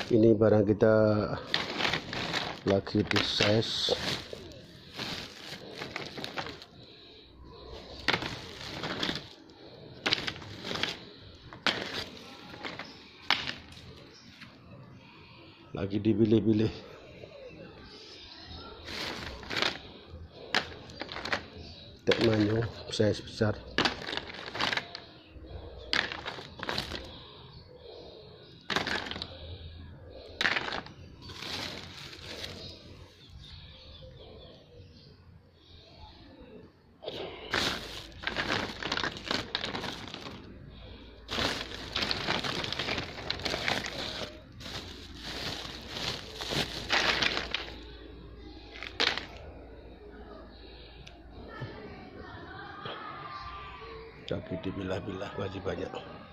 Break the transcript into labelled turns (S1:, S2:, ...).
S1: Ini barang kita lagi di size. Lagi dipilih-pilih. Tek manyo size besar. Lagi dipilah-pilah, masih banyak.